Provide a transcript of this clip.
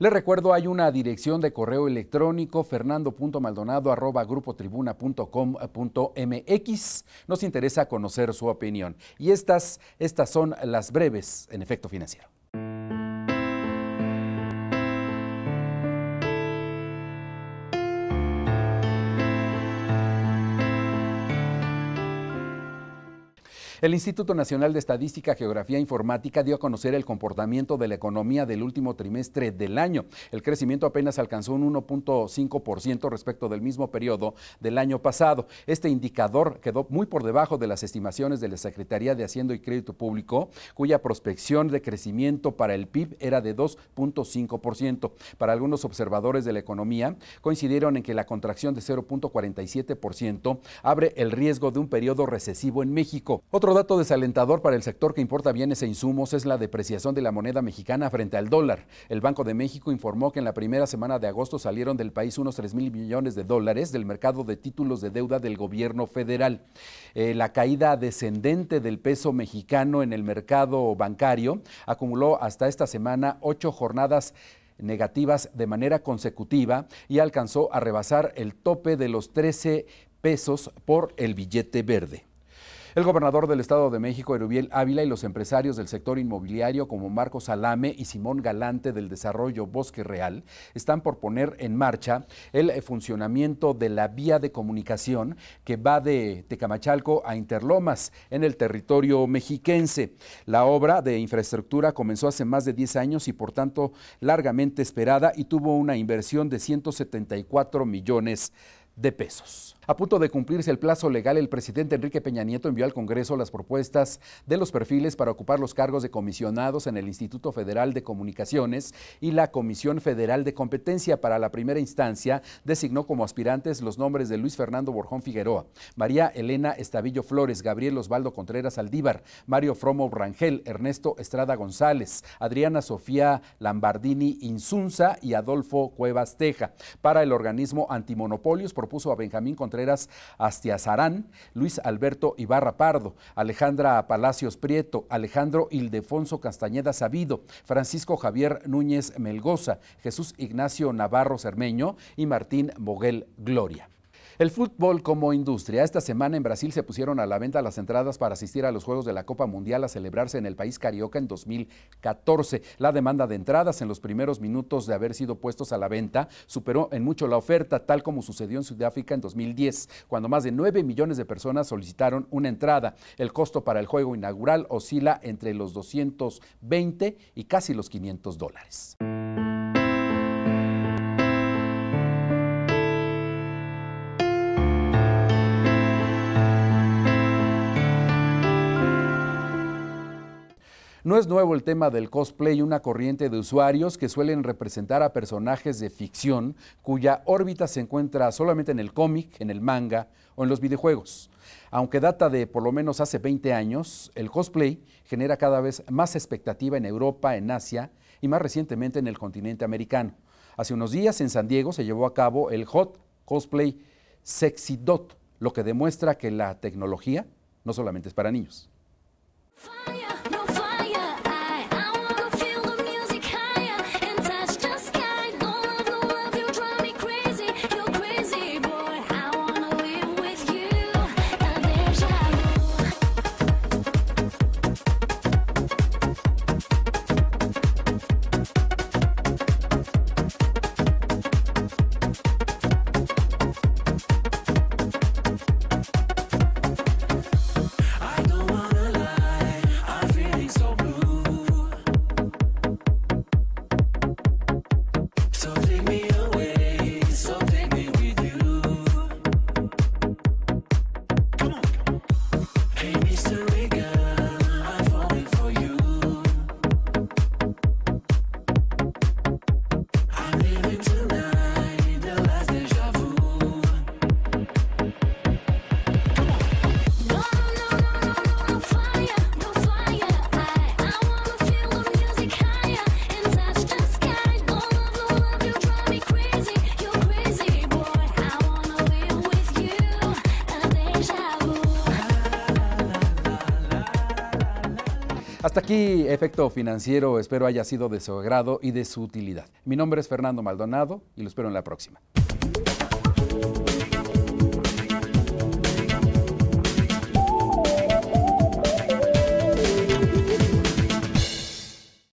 Les recuerdo, hay una dirección de correo electrónico, fernando.maldonado@grupotribuna.com.mx. Nos interesa conocer su opinión. Y estas son las breves en Efecto Financiero. El Instituto Nacional de Estadística, Geografía e Informática dio a conocer el comportamiento de la economía del último trimestre del año. El crecimiento apenas alcanzó un 1.5% respecto del mismo periodo del año pasado. Este indicador quedó muy por debajo de las estimaciones de la Secretaría de Hacienda y Crédito Público, cuya prospección de crecimiento para el PIB era de 2.5%. Para algunos observadores de la economía, coincidieron en que la contracción de 0.47% abre el riesgo de un periodo recesivo en México. Otro dato desalentador para el sector que importa bienes e insumos es la depreciación de la moneda mexicana frente al dólar. El Banco de México informó que en la primera semana de agosto salieron del país unos 3,000 millones de dólares del mercado de títulos de deuda del gobierno federal. La caída descendente del peso mexicano en el mercado bancario acumuló hasta esta semana 8 jornadas negativas de manera consecutiva y alcanzó a rebasar el tope de los 13 pesos por el billete verde. El gobernador del Estado de México, Erubiel Ávila, y los empresarios del sector inmobiliario como Marcos Salame y Simón Galante del Desarrollo Bosque Real están por poner en marcha el funcionamiento de la vía de comunicación que va de Tecamachalco a Interlomas en el territorio mexiquense. La obra de infraestructura comenzó hace más de 10 años y por tanto largamente esperada y tuvo una inversión de 174 millones de pesos. A punto de cumplirse el plazo legal, el presidente Enrique Peña Nieto envió al Congreso las propuestas de los perfiles para ocupar los cargos de comisionados en el Instituto Federal de Comunicaciones y la Comisión Federal de Competencia. Para la primera instancia, designó como aspirantes los nombres de Luis Fernando Borjón Figueroa, María Elena Estavillo Flores, Gabriel Osvaldo Contreras Aldívar, Mario Fromo Rangel, Ernesto Estrada González, Adriana Sofía Lambardini Insunza y Adolfo Cuevas Teja. Para el organismo antimonopolios propuso a Benjamín Contreras Astiazarán, Luis Alberto Ibarra Pardo, Alejandra Palacios Prieto, Alejandro Ildefonso Castañeda Sabido, Francisco Javier Núñez Melgoza, Jesús Ignacio Navarro Cermeño y Martín Moguel Gloria. El fútbol como industria. Esta semana en Brasil se pusieron a la venta las entradas para asistir a los Juegos de la Copa Mundial a celebrarse en el país carioca en 2014. La demanda de entradas en los primeros minutos de haber sido puestos a la venta superó en mucho la oferta, tal como sucedió en Sudáfrica en 2010, cuando más de 9 millones de personas solicitaron una entrada. El costo para el juego inaugural oscila entre los 220 y casi los $500. No es nuevo el tema del cosplay, una corriente de usuarios que suelen representar a personajes de ficción cuya órbita se encuentra solamente en el cómic, en el manga o en los videojuegos. Aunque data de por lo menos hace 20 años, el cosplay genera cada vez más expectativa en Europa, en Asia y más recientemente en el continente americano. Hace unos días en San Diego se llevó a cabo el Hot Cosplay Sexy Dot, lo que demuestra que la tecnología no solamente es para niños. Hasta aquí Efecto Financiero, espero haya sido de su agrado y de su utilidad. Mi nombre es Fernando Maldonado y lo espero en la próxima.